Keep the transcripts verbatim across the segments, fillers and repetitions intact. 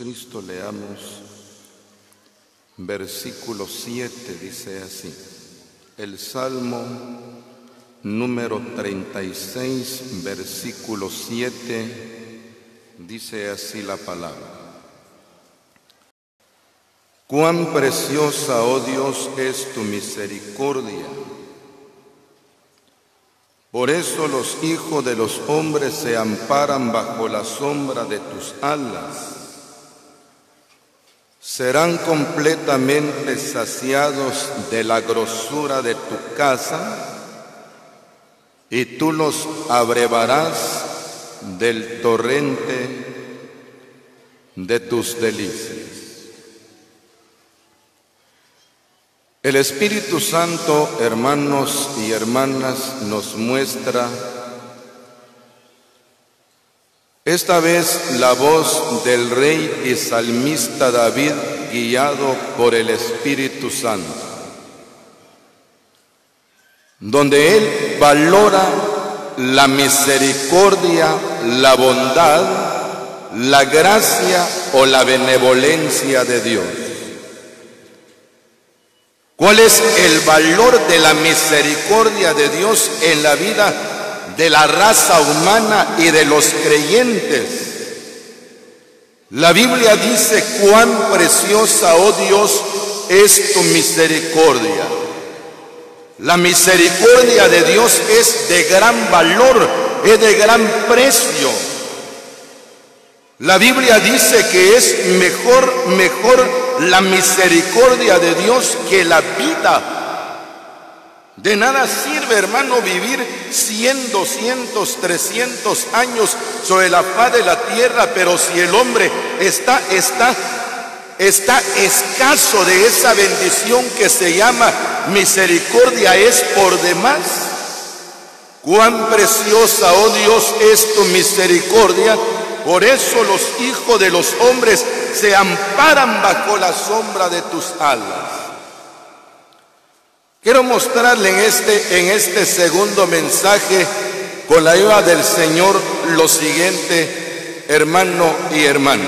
Jesucristo, leamos versículo siete, dice así, el Salmo número treinta y seis, versículo siete, dice así la palabra. Cuán preciosa, oh Dios, es tu misericordia. Por eso los hijos de los hombres se amparan bajo la sombra de tus alas. Serán completamente saciados de la grosura de tu casa, y tú los abrevarás del torrente de tus delicias. El Espíritu Santo, hermanos y hermanas, nos muestra esta vez la voz del rey y salmista David, guiado por el Espíritu Santo, donde él valora la misericordia, la bondad, la gracia o la benevolencia de Dios. ¿Cuál es el valor de la misericordia de Dios en la vida de la raza humana y de los creyentes? La Biblia dice: cuán preciosa, oh Dios, es tu misericordia. La misericordia de Dios es de gran valor, es de gran precio. La Biblia dice que es mejor, mejor la misericordia de Dios que la vida. De nada sirve, hermano, vivir cien, doscientos, trescientos años sobre la faz de la tierra, pero si el hombre está, está, está escaso de esa bendición que se llama misericordia, es por demás. Cuán preciosa, oh Dios, es tu misericordia. Por eso los hijos de los hombres se amparan bajo la sombra de tus alas. Quiero mostrarle en este, en este segundo mensaje, con la ayuda del Señor, lo siguiente, hermano y hermana.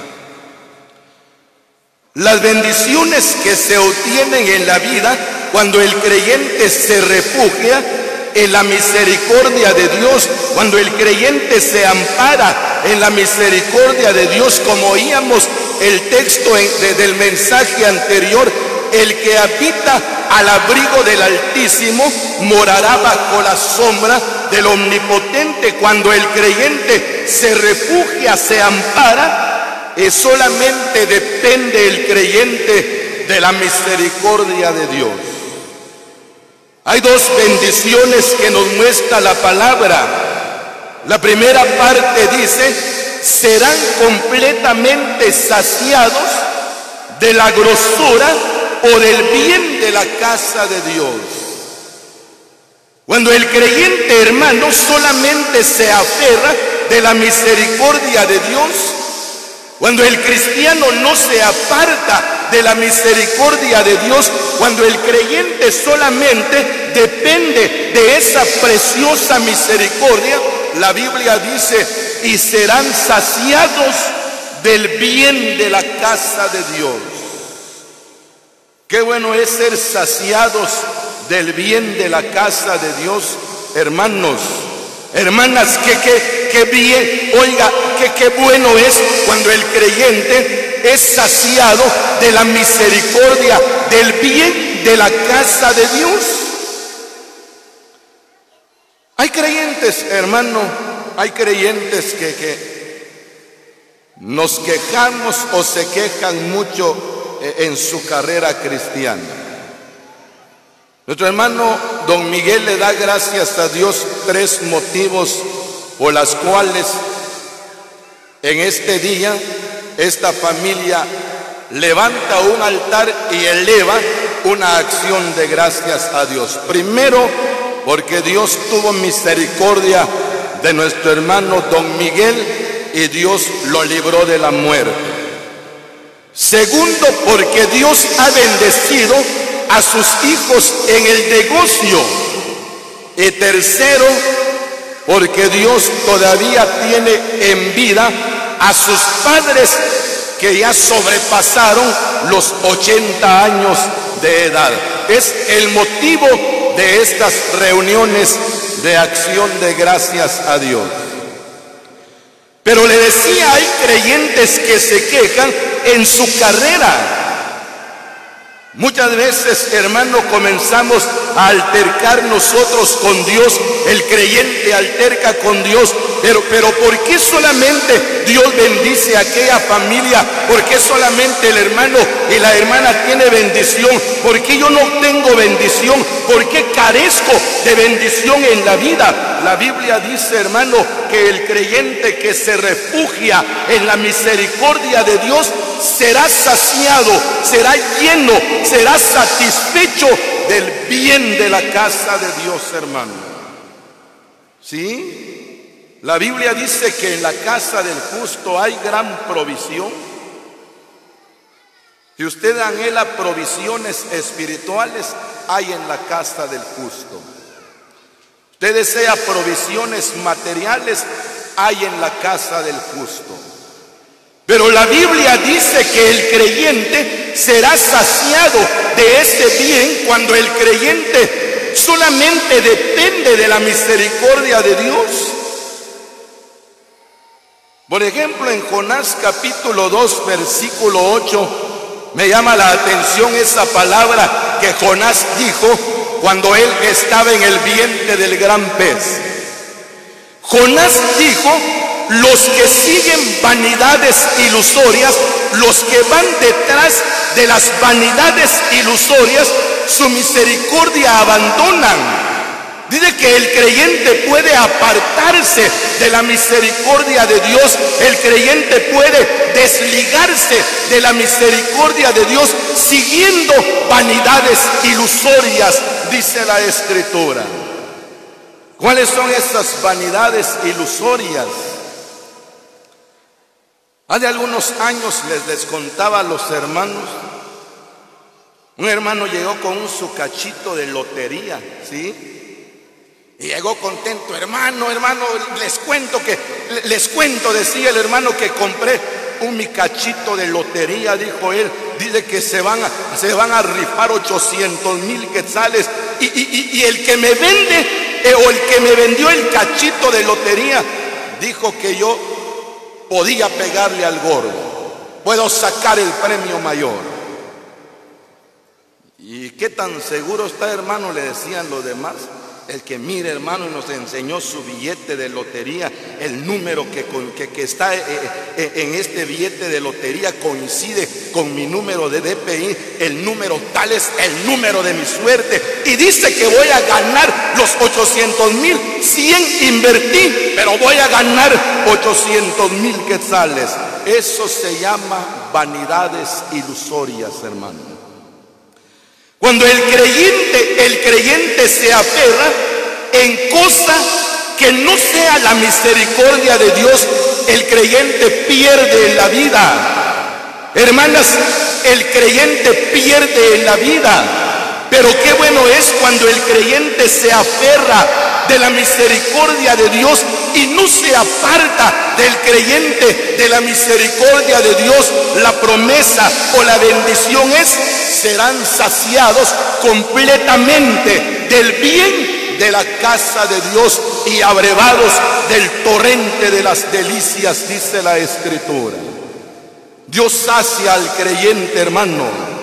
Las bendiciones que se obtienen en la vida cuando el creyente se refugia en la misericordia de Dios, cuando el creyente se ampara en la misericordia de Dios, como oíamos el texto en, de, del mensaje anterior, el que habita al abrigo del Altísimo morará bajo la sombra del Omnipotente. Cuando el creyente se refugia, se ampara, eh, solamente depende el creyente de la misericordia de Dios. Hay dos bendiciones que nos muestra la palabra. La primera parte dice: serán completamente saciados de la grosura o del bien de la casa de Dios. Cuando el creyente, hermano, solamente se aferra de la misericordia de Dios, cuando el cristiano no se aparta de la misericordia de Dios, cuando el creyente solamente depende de esa preciosa misericordia, la Biblia dice: y serán saciados del bien de la casa de Dios. Qué bueno es ser saciados del bien de la casa de Dios, hermanos, hermanas, que, que, que bien, oiga, que qué bueno es cuando el creyente es saciado de la misericordia, del bien de la casa de Dios. Hay creyentes, hermano, hay creyentes que, que nos quejamos o se quejan mucho en su carrera cristiana. Nuestro hermano don Miguel le da gracias a Dios tres motivos por las cuales en este día esta familia levanta un altar y eleva una acción de gracias a Dios. Primero, porque Dios tuvo misericordia de nuestro hermano don Miguel y Dios lo libró de la muerte. Segundo, porque Dios ha bendecido a sus hijos en el negocio. Y tercero, porque Dios todavía tiene en vida a sus padres que ya sobrepasaron los ochenta años de edad. Es el motivo de estas reuniones de acción de gracias a Dios. Pero le decía, hay creyentes que se quejan en su carrera. Muchas veces, hermano, comenzamos a altercar nosotros con Dios. El creyente alterca con Dios. Pero, pero ¿por qué solamente Dios bendice a aquella familia? ¿Por qué solamente el hermano y la hermana tiene bendición? ¿Por qué yo no tengo bendición? ¿Por qué carezco de bendición en la vida? La Biblia dice, hermano, que el creyente que se refugia en la misericordia de Dios será saciado, será lleno, será satisfecho del bien de la casa de Dios, hermano. ¿Sí? La Biblia dice que en la casa del justo hay gran provisión. Si usted anhela provisiones espirituales, hay en la casa del justo. Usted desea provisiones materiales, hay en la casa del justo. Pero la Biblia dice que el creyente será saciado de ese bien cuando el creyente solamente depende de la misericordia de Dios. Por ejemplo, en Jonás capítulo dos, versículo ocho, me llama la atención esa palabra que Jonás dijo cuando él estaba en el vientre del gran pez. Jonás dijo: los que siguen vanidades ilusorias, los que van detrás de las vanidades ilusorias, su misericordia abandonan. Dice que el creyente puede apartarse de la misericordia de Dios. El creyente puede desligarse de la misericordia de Dios siguiendo vanidades ilusorias, dice la Escritura. ¿Cuáles son esas vanidades ilusorias? Hace algunos años les, les contaba a los hermanos. Un hermano llegó con un su cachito de lotería, ¿sí? Y llegó contento: hermano, hermano, les cuento que, les cuento, decía el hermano, que compré un mi cachito de lotería, dijo él. Dice que se van a, se van a rifar ochocientos mil quetzales. Y, y, y, y el que me vende, eh, o el que me vendió el cachito de lotería, dijo que yo podía pegarle al gordo, puedo sacar el premio mayor. ¿Y qué tan seguro está, hermano?, le decían los demás. El que mire, hermano, y nos enseñó su billete de lotería, el número que, que, que está en este billete de lotería coincide con mi número de D P I, el número tal es el número de mi suerte, y dice que voy a ganar los ochocientos mil, cien invertí, pero voy a ganar ochocientos mil quetzales. Eso se llama vanidades ilusorias, hermano. Cuando el creyente, el creyente se aferra en cosa que no sea la misericordia de Dios, el creyente pierde la vida. Hermanas, el creyente pierde en la vida. Pero qué bueno es cuando el creyente se aferra de la misericordia de Dios y no se aparta del creyente de la misericordia de Dios. La promesa o la bendición es: serán saciados completamente del bien de la casa de Dios y abrevados del torrente de las delicias, dice la Escritura. Dios sacia al creyente, hermano.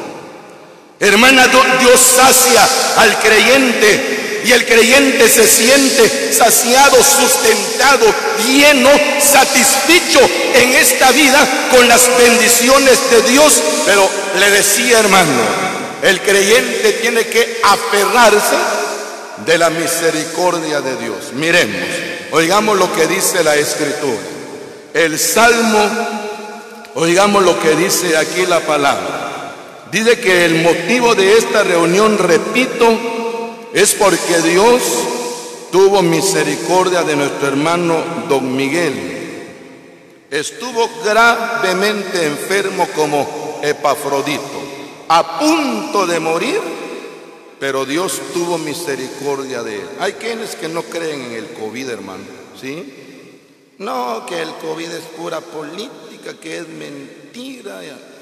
Hermana, Dios sacia al creyente. Y el creyente se siente saciado, sustentado, lleno, satisfecho en esta vida con las bendiciones de Dios. Pero le decía, hermano, el creyente tiene que aferrarse de la misericordia de Dios. Miremos, oigamos lo que dice la Escritura. El Salmo, oigamos lo que dice aquí la palabra. Dice que el motivo de esta reunión, repito, es porque Dios tuvo misericordia de nuestro hermano don Miguel. Estuvo gravemente enfermo como Epafrodito, a punto de morir, pero Dios tuvo misericordia de él. Hay quienes que no creen en el COVID, hermano, ¿sí? No, que el COVID es pura política, que es mentira. mentira.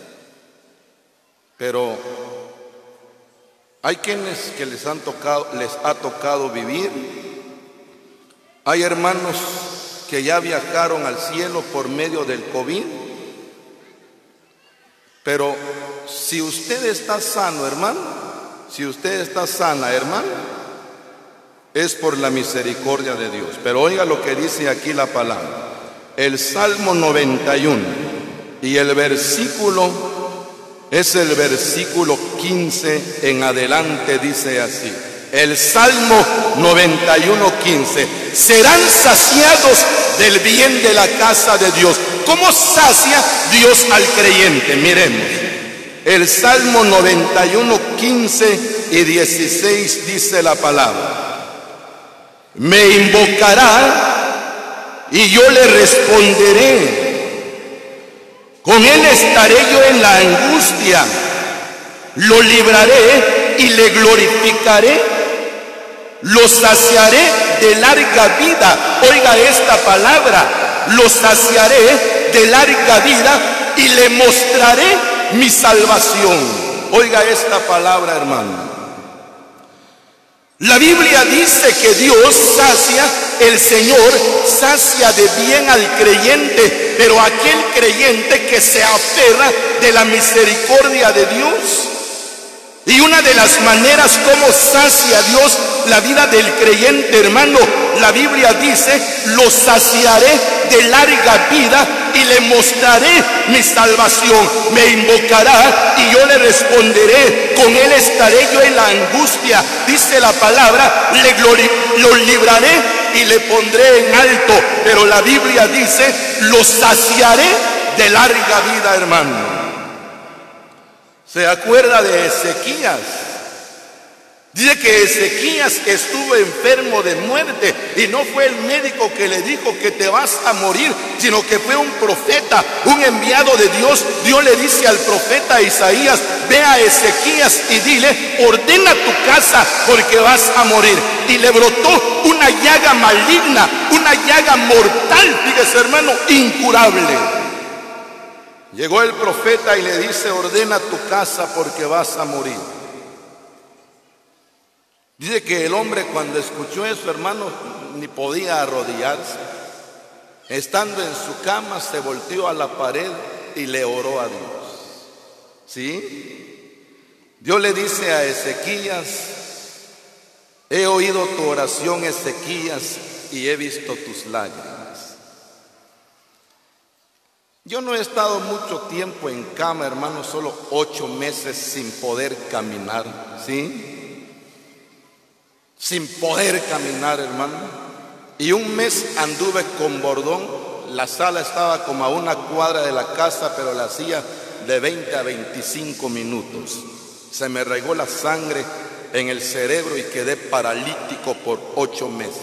Pero hay quienes que les han tocado, les ha tocado vivir. Hay hermanos que ya viajaron al cielo por medio del COVID. Pero si usted está sano, hermano, si usted está sana, hermano, es por la misericordia de Dios. Pero oiga lo que dice aquí la palabra. El Salmo noventa y uno y el versículo es el versículo quince en adelante, dice así. El Salmo noventa y uno, quince. Serán saciados del bien de la casa de Dios. ¿Cómo sacia Dios al creyente? Miremos. El Salmo noventa y uno, quince y dieciséis dice la palabra. Me invocará y yo le responderé. Con él estaré yo en la angustia. Lo libraré y le glorificaré. Lo saciaré de larga vida. Oiga esta palabra. Lo saciaré de larga vida y le mostraré mi salvación. Oiga esta palabra, hermano. La Biblia dice que Dios sacia, el Señor sacia de bien al creyente, pero aquel creyente que se aferra de la misericordia de Dios. Y una de las maneras como sacia Dios la vida del creyente, hermano, la Biblia dice, lo saciaré de larga vida y le mostraré mi salvación. Me invocará y yo le responderé. Con él estaré yo en la angustia. Dice la palabra, le glori- lo libraré y le pondré en alto. Pero la Biblia dice, lo saciaré de larga vida, hermano. ¿Se acuerda de Ezequías? Dice que Ezequías estuvo enfermo de muerte y no fue el médico que le dijo que te vas a morir, sino que fue un profeta, un enviado de Dios. Dios le dice al profeta Isaías, ve a Ezequías y dile, ordena tu casa porque vas a morir. Y le brotó una llaga maligna, una llaga mortal, fíjese hermano, incurable. Llegó el profeta y le dice, ordena tu casa porque vas a morir. Dice que el hombre cuando escuchó eso, hermano, ni podía arrodillarse. Estando en su cama se volteó a la pared y le oró a Dios. ¿Sí? Dios le dice a Ezequías, he oído tu oración, Ezequías, y he visto tus lágrimas. Yo no he estado mucho tiempo en cama, hermano, solo ocho meses sin poder caminar, ¿sí? Sin poder caminar, hermano. Y un mes anduve con bordón. La sala estaba como a una cuadra de la casa, pero la hacía de veinte a veinticinco minutos. Se me regó la sangre en el cerebro y quedé paralítico por ocho meses.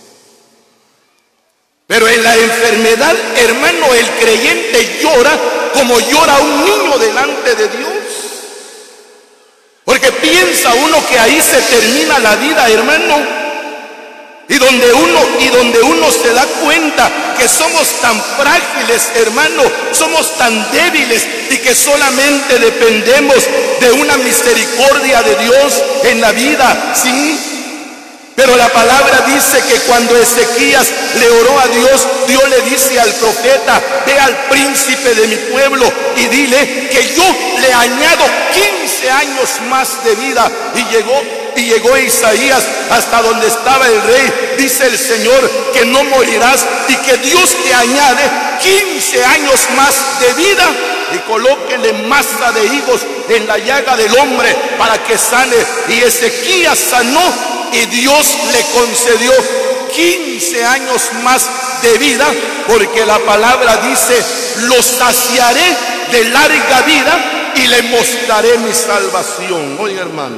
Pero en la enfermedad, hermano, el creyente llora como llora un niño delante de Dios. Porque piensa uno que ahí se termina la vida, hermano. Y donde uno, y donde uno se da cuenta que somos tan frágiles, hermano, somos tan débiles y que solamente dependemos de una misericordia de Dios en la vida, ¿sí? Pero la palabra dice que cuando Ezequías le oró a Dios, Dios le dice al profeta, ve al príncipe de mi pueblo y dile que yo le añado quince años más de vida. Y llegó, y llegó Isaías hasta donde estaba el rey. Dice el Señor que no morirás y que Dios te añade quince años más de vida. Y colóquele masa de higos en la llaga del hombre para que sane. Y Ezequías sanó. Y Dios le concedió quince años más de vida, porque la palabra dice, lo saciaré de larga vida y le mostraré mi salvación. Oye, hermano,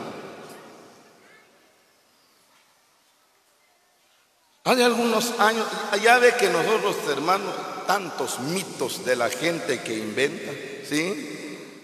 hace algunos años, ya ve que nosotros, hermanos, tantos mitos de la gente que inventa, ¿sí?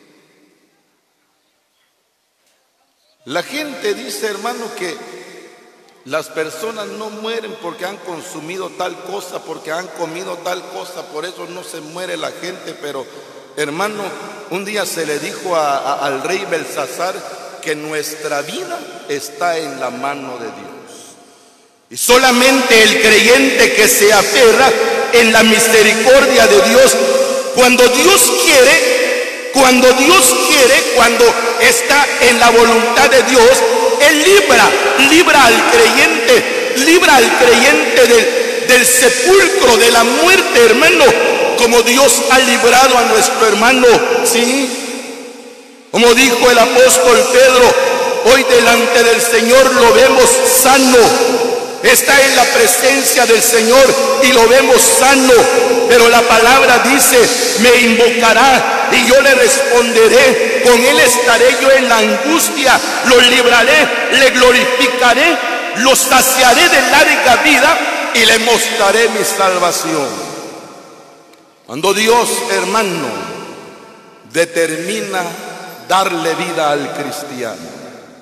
La gente dice, hermano, que las personas no mueren porque han consumido tal cosa, porque han comido tal cosa, por eso no se muere la gente, pero hermano, un día se le dijo a, a, al rey Belsasar que nuestra vida está en la mano de Dios. Y solamente el creyente que se aferra en la misericordia de Dios, cuando Dios quiere, cuando Dios quiere, cuando está en la voluntad de Dios, Él libra, libra al creyente, libra al creyente del, del sepulcro, de la muerte, hermano, como Dios ha librado a nuestro hermano, ¿sí? Como dijo el apóstol Pedro, hoy delante del Señor lo vemos sano. Está en la presencia del Señor y lo vemos sano, pero la palabra dice, me invocará y yo le responderé, con él estaré yo en la angustia, lo libraré, le glorificaré, lo saciaré de larga vida y le mostraré mi salvación. Cuando Dios, hermano, determina darle vida al cristiano.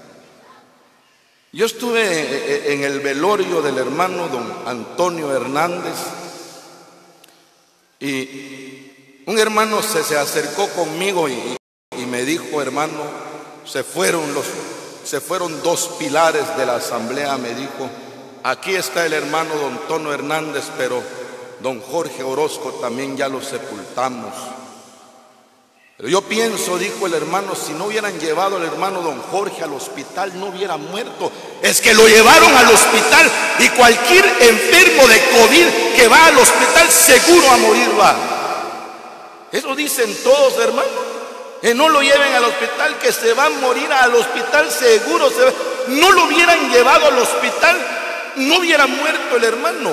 Yo estuve en el velorio del hermano don Antonio Hernández y un hermano se, se acercó conmigo y, y me dijo, hermano, se fueron, los, se fueron dos pilares de la asamblea, me dijo, aquí está el hermano don Tono Hernández, pero don Jorge Orozco también ya lo sepultamos. Pero yo pienso, dijo el hermano, si no hubieran llevado al hermano don Jorge al hospital, no hubiera muerto. Es que lo llevaron al hospital y cualquier enfermo de COVID que va al hospital seguro a morir va. Eso dicen todos, hermano. Que no lo lleven al hospital, que se va a morir al hospital seguro. Se va. No lo hubieran llevado al hospital, no hubiera muerto el hermano.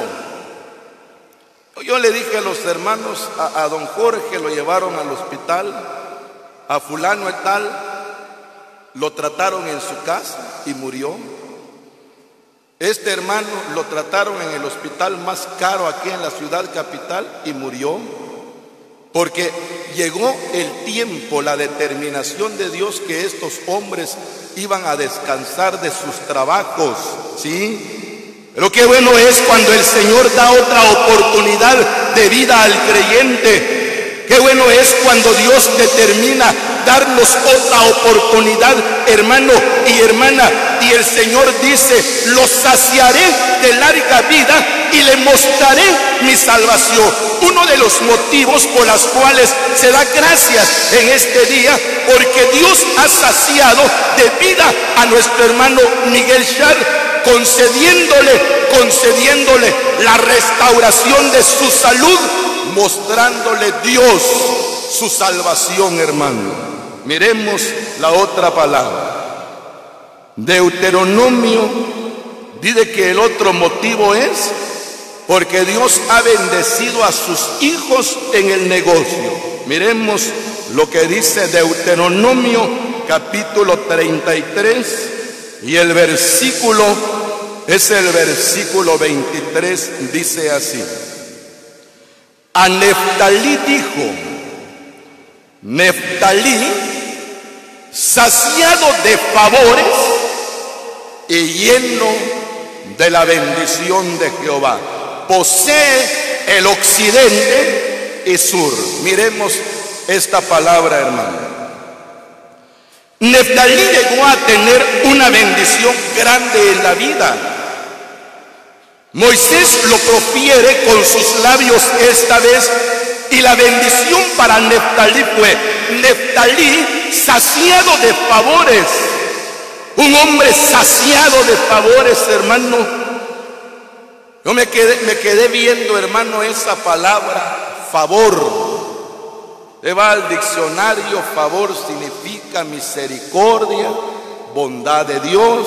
Yo le dije a los hermanos, a, a don Jorge lo llevaron al hospital, a fulano y tal, lo trataron en su casa y murió. Este hermano lo trataron en el hospital más caro aquí en la ciudad capital y murió. Porque llegó el tiempo, la determinación de Dios que estos hombres iban a descansar de sus trabajos, ¿sí? Pero qué bueno es cuando el Señor da otra oportunidad de vida al creyente. Qué bueno es cuando Dios determina darnos otra oportunidad, hermano y hermana. Y el Señor dice, los saciaré de larga vida y le mostraré mi salvación. Uno de los motivos por los cuales se da gracias en este día, porque Dios ha saciado de vida a nuestro hermano Miguel Shar, concediéndole, concediéndole la restauración de su salud, mostrándole Dios su salvación, hermano. Miremos la otra palabra. Deuteronomio dice que el otro motivo es porque Dios ha bendecido a sus hijos en el negocio. Miremos lo que dice Deuteronomio capítulo treinta y tres. Y el versículo es el versículo veintitrés, dice así. A Neftalí dijo, Neftalí, saciado de favores y lleno de la bendición de Jehová, posee el occidente y sur. Miremos esta palabra, hermano. Neftalí llegó a tener una bendición grande en la vida. Moisés lo profiere con sus labios esta vez, y la bendición para Neftalí fue Neftalí saciado de favores. Un hombre saciado de favores, hermano. Yo me quedé, me quedé viendo, hermano, esa palabra, favor. Le va al diccionario, favor significa misericordia, bondad de Dios.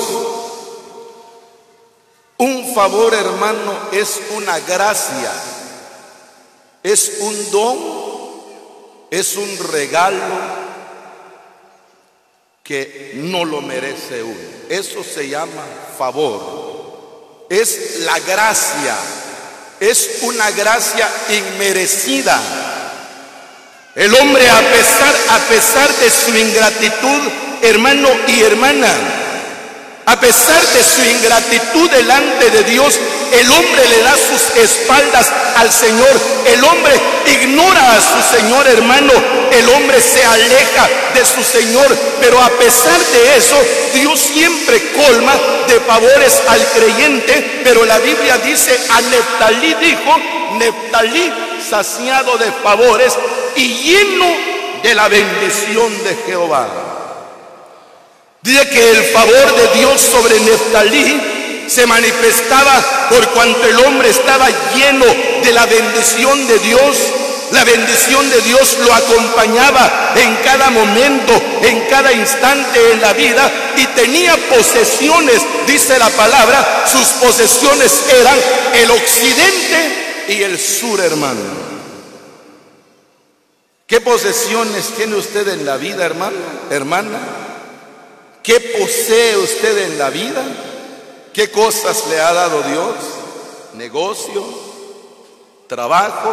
Un favor, hermano, es una gracia, es un don, es un regalo que no lo merece uno. Eso se llama favor. Es la gracia, es una gracia inmerecida. El hombre, a pesar, a pesar de su ingratitud, hermano y hermana, A pesar de su ingratitud delante de Dios, el hombre le da sus espaldas al Señor. El hombre ignora a su Señor, hermano. El hombre se aleja de su Señor. Pero a pesar de eso, Dios siempre colma de favores al creyente. Pero la Biblia dice, a Neftalí dijo, Neftalí saciado de favores y lleno de la bendición de Jehová. Dice que el favor de Dios sobre Neftalí se manifestaba por cuanto el hombre estaba lleno de la bendición de Dios. La bendición de Dios lo acompañaba en cada momento, en cada instante en la vida, y tenía posesiones, dice la palabra. Sus posesiones eran el occidente y el sur, hermano. ¿Qué posesiones tiene usted en la vida, hermano, hermana? ¿Qué posee usted en la vida? ¿Qué cosas le ha dado Dios? Negocio, trabajo,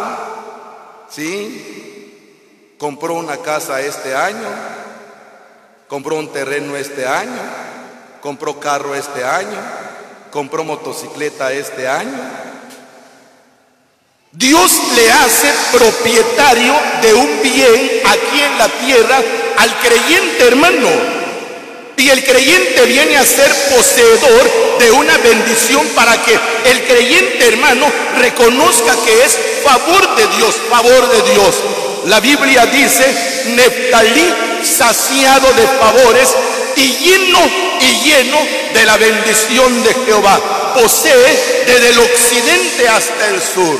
¿sí? Compró una casa este año, compró un terreno este año, compró carro este año, compró motocicleta este año. Dios le hace propietario de un bien aquí en la tierra al creyente, hermano. Y el creyente viene a ser poseedor de una bendición para que el creyente, hermano, reconozca que es favor de Dios, favor de Dios. La Biblia dice, Neftalí saciado de favores y lleno y lleno de la bendición de Jehová. Posee desde el occidente hasta el sur.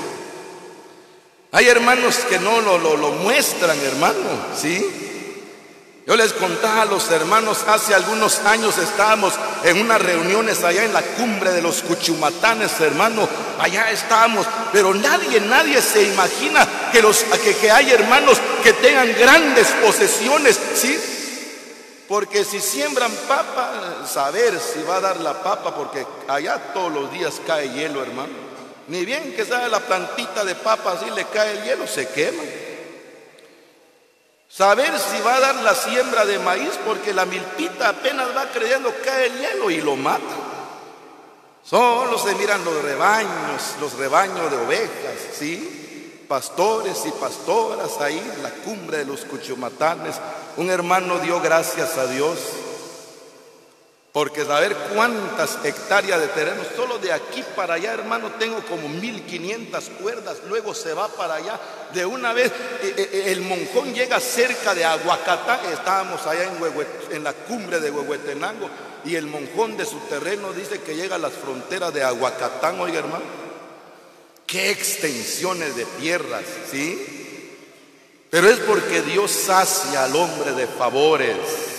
Hay hermanos que no lo, lo, lo muestran, hermano, ¿sí? Yo les contaba a los hermanos, hace algunos años estábamos en unas reuniones allá en la cumbre de los Cuchumatanes, hermano. Allá estábamos, pero nadie, nadie se imagina que, los, que, que hay hermanos que tengan grandes posesiones, ¿sí? Porque si siembran papa, saber si va a dar la papa, porque allá todos los días cae hielo, hermano. Ni bien que sabe la plantita de papa, así le cae el hielo, se quema. Saber si va a dar la siembra de maíz, porque la milpita apenas va creciendo, cae el hielo y lo mata. Solo se miran los rebaños, los rebaños de ovejas, ¿sí? Pastores y pastoras ahí en la cumbre de los Cuchumatanes. Un hermano dio gracias a Dios, porque saber cuántas hectáreas de terreno, solo de aquí para allá, hermano, tengo como mil quinientas cuerdas. Luego se va para allá de una vez. El Monjón llega cerca de Aguacatán. Estábamos allá en, Huehue, en la cumbre de Huehuetenango, y el Monjón de su terreno dice que llega a las fronteras de Aguacatán. Oiga, hermano, qué extensiones de tierras, ¿sí? Pero es porque Dios sacia al hombre de favores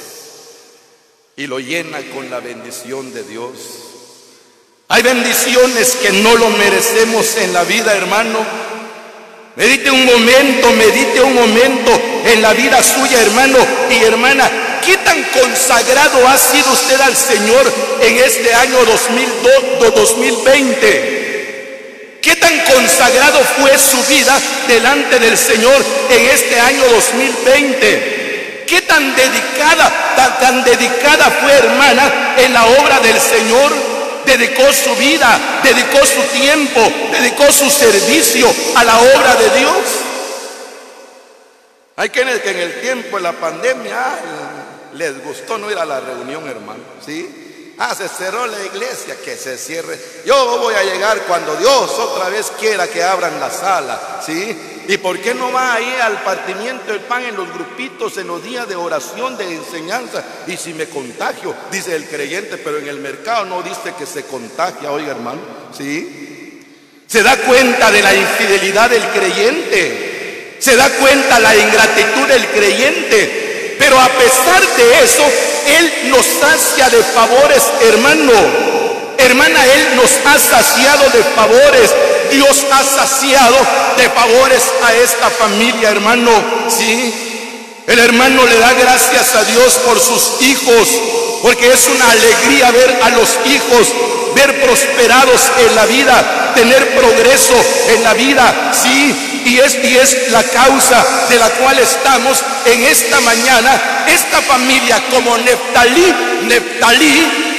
y lo llena con la bendición de Dios. Hay bendiciones que no lo merecemos en la vida, hermano. Medite un momento, medite un momento en la vida suya, hermano y hermana. ¿Qué tan consagrado ha sido usted al Señor en este año dos mil veinte? ¿Qué tan consagrado fue su vida delante del Señor en este año dos mil veinte? ¿Qué tan dedicada, tan, tan dedicada fue, hermana, en la obra del Señor? Dedicó su vida, dedicó su tiempo, dedicó su servicio a la obra de Dios. Hay quienes que en el tiempo de la pandemia ay, les gustó no ir a la reunión, hermano, ¿sí? Ah, se cerró la iglesia, que se cierre. Yo voy a llegar cuando Dios otra vez quiera que abran la sala, ¿sí? ¿Y por qué no va ahí al partimiento del pan en los grupitos, en los días de oración, de enseñanza? Y si me contagio, dice el creyente, pero en el mercado no dice que se contagia, oiga, hermano, ¿sí? Se da cuenta de la infidelidad del creyente, se da cuenta la ingratitud del creyente, pero a pesar de eso, Él nos sacia de favores, hermano, hermana, Él nos ha saciado de favores. Dios ha saciado de favores a esta familia, hermano, ¿sí? El hermano le da gracias a Dios por sus hijos, porque es una alegría ver a los hijos, ver prosperados en la vida, tener progreso en la vida, ¿sí? Y es, y es la causa de la cual estamos en esta mañana, esta familia como Neftalí, Neftalí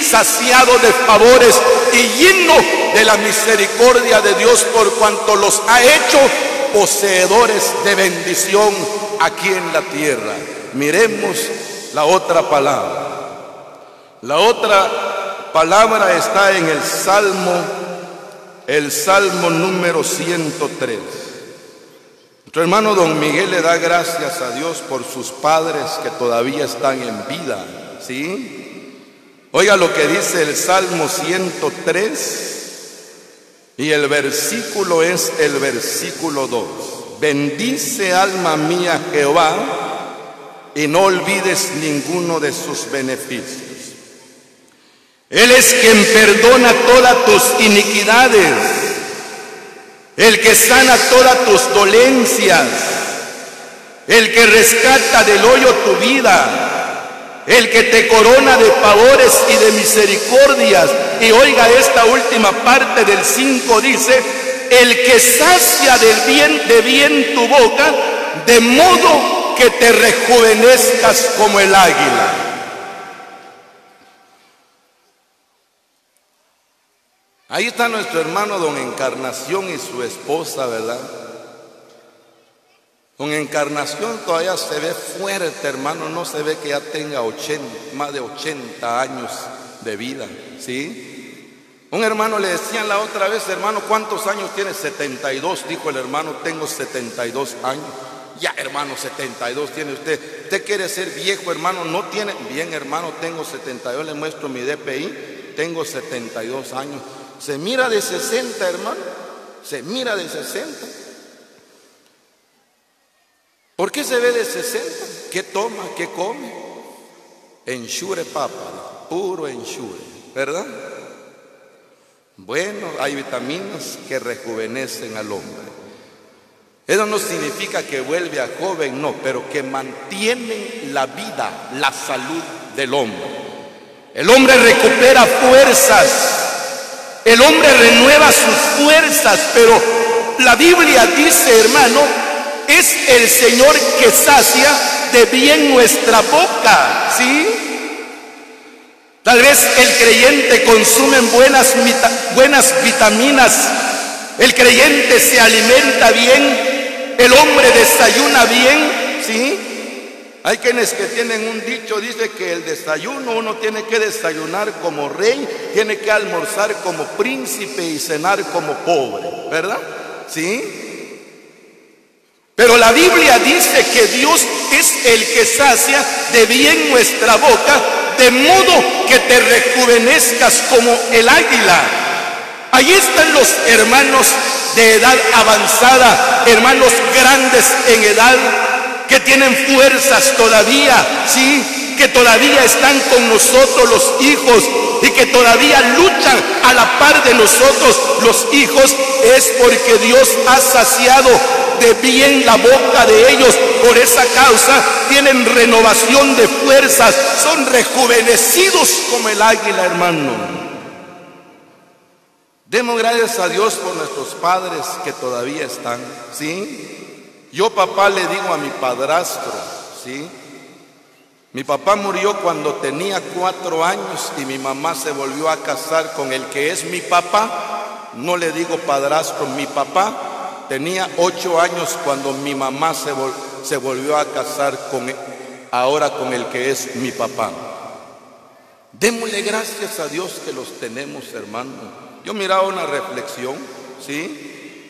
saciado de favores y lleno de la misericordia de Dios, por cuanto los ha hecho poseedores de bendición aquí en la tierra. Miremos la otra palabra. La otra palabra está en el Salmo, el Salmo número ciento tres. Nuestro hermano don Miguel le da gracias a Dios por sus padres que todavía están en vida, ¿sí? Oiga lo que dice el Salmo ciento tres, y el versículo es el versículo dos. Bendice, alma mía, Jehová, y no olvides ninguno de sus beneficios. Él es quien perdona todas tus iniquidades, el que sana todas tus dolencias, el que rescata del hoyo tu vida, el que te corona de favores y de misericordias. Y oiga esta última parte del cinco, dice: el que sacia del bien, de bien tu boca, de modo que te rejuvenezcas como el águila. Ahí está nuestro hermano don Encarnación y su esposa, ¿verdad? Don Encarnación todavía se ve fuerte, hermano, no se ve que ya tenga ochenta, más de ochenta años de vida, ¿sí? Un hermano le decían la otra vez: hermano, ¿cuántos años tiene? setenta y dos, dijo el hermano. Tengo setenta y dos años. Ya, hermano, setenta y dos tiene usted. ¿Usted quiere ser viejo, hermano? No tiene. Bien, hermano, tengo setenta y dos, le muestro mi D P I, tengo setenta y dos años. Se mira de sesenta, hermano. Se mira de sesenta. ¿Por qué se ve de sesenta? ¿Qué toma? ¿Qué come? Ensure papa, puro ensure, ¿verdad? Bueno, hay vitaminas que rejuvenecen al hombre. Eso no significa que vuelve a joven, no, pero que mantienen la vida, la salud del hombre. El hombre recupera fuerzas. El hombre renueva sus fuerzas, pero la Biblia dice, hermano, es el Señor que sacia de bien nuestra boca, ¿sí? Tal vez el creyente consume buenas, buenas vitaminas, el creyente se alimenta bien, el hombre desayuna bien, ¿sí? Hay quienes que tienen un dicho, dice que el desayuno uno tiene que desayunar como rey, tiene que almorzar como príncipe y cenar como pobre, ¿verdad? ¿Sí? Pero la Biblia dice que Dios es el que sacia de bien nuestra boca, de modo que te rejuvenezcas como el águila. Ahí están los hermanos de edad avanzada, hermanos grandes en edad, que tienen fuerzas todavía, sí, que todavía están con nosotros los hijos y que todavía luchan a la par de nosotros los hijos. Es porque Dios ha saciado de bien la boca de ellos. Por esa causa tienen renovación de fuerzas, son rejuvenecidos como el águila, hermano. Demos gracias a Dios por nuestros padres que todavía están, ¿sí? Yo, papá, le digo a mi padrastro, ¿sí? Mi papá murió cuando tenía cuatro años y mi mamá se volvió a casar con el que es mi papá. No le digo padrastro, mi papá tenía ocho años cuando mi mamá se, vol se volvió a casar con ahora con el que es mi papá. Démosle gracias a Dios que los tenemos, hermano. Yo miraba una reflexión, ¿sí?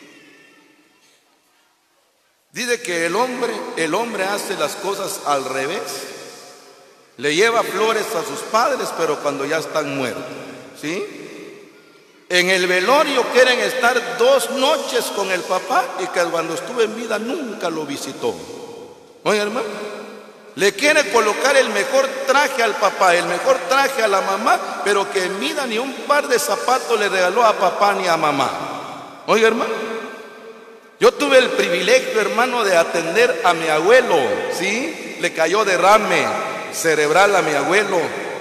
Dice que el hombre, el hombre hace las cosas al revés. Le lleva flores a sus padres, pero cuando ya están muertos, ¿sí? En el velorio quieren estar dos noches con el papá y que cuando estuvo en vida nunca lo visitó. Oye, hermano, le quiere colocar el mejor traje al papá, el mejor traje a la mamá, pero que en vida ni un par de zapatos le regaló a papá ni a mamá. Oye, hermano, yo tuve el privilegio, hermano, de atender a mi abuelo, ¿sí? Le cayó derrame cerebral a mi abuelo.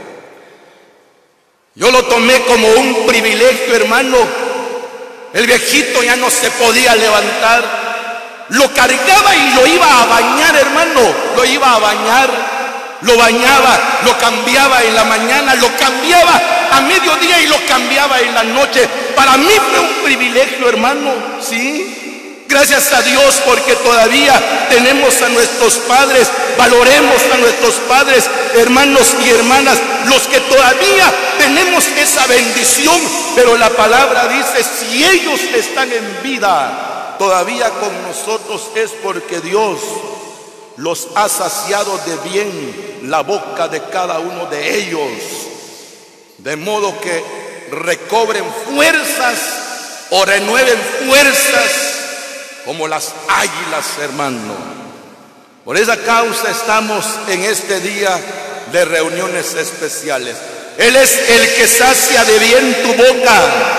Yo lo tomé como un privilegio, hermano. El viejito ya no se podía levantar. Lo cargaba y lo iba a bañar, hermano. Lo iba a bañar. lo bañaba, lo cambiaba en la mañana, lo cambiaba a mediodía y lo cambiaba en la noche. Para mí fue un privilegio, hermano, ¿sí? Gracias a Dios porque todavía tenemos a nuestros padres. Valoremos a nuestros padres, hermanos y hermanas, los que todavía tenemos esa bendición. Pero la palabra dice, si ellos están en vida todavía con nosotros, es porque Dios los ha saciado de bien la boca de cada uno de ellos, de modo que recobren fuerzas o renueven fuerzas como las águilas, hermano. Por esa causa estamos en este día de reuniones especiales. Él es el que sacia de bien tu boca.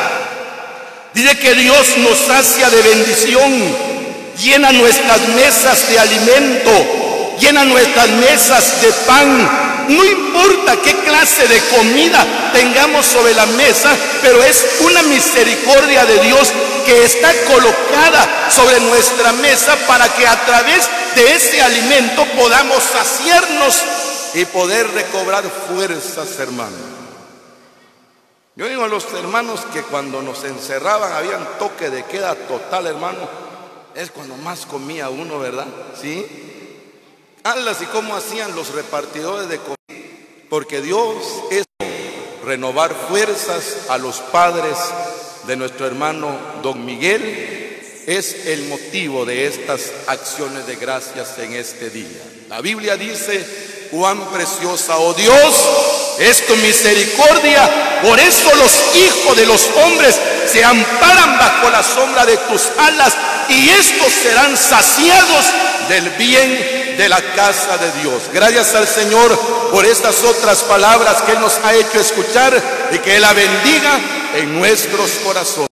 Dice que Dios nos sacia de bendición, llena nuestras mesas de alimento, llena nuestras mesas de pan. No importa qué clase de comida tengamos sobre la mesa, pero es una misericordia de Dios que está colocada sobre nuestra mesa para que a través de ese alimento podamos saciarnos y poder recobrar fuerzas, hermano. Yo digo a los hermanos que cuando nos encerraban había un toque de queda total, hermano. Es cuando más comía uno, ¿verdad? ¿Sí? Hablas y cómo hacían los repartidores de comida. Porque Dios es renovar fuerzas a los padres de nuestro hermano don Miguel. Es el motivo de estas acciones de gracias en este día. La Biblia dice, cuán preciosa, oh Dios, es tu misericordia. Por eso los hijos de los hombres se amparan bajo la sombra de tus alas, y estos serán saciados del bien de la casa de Dios. Gracias al Señor por estas otras palabras que Él nos ha hecho escuchar, y que Él la bendiga en nuestros corazones.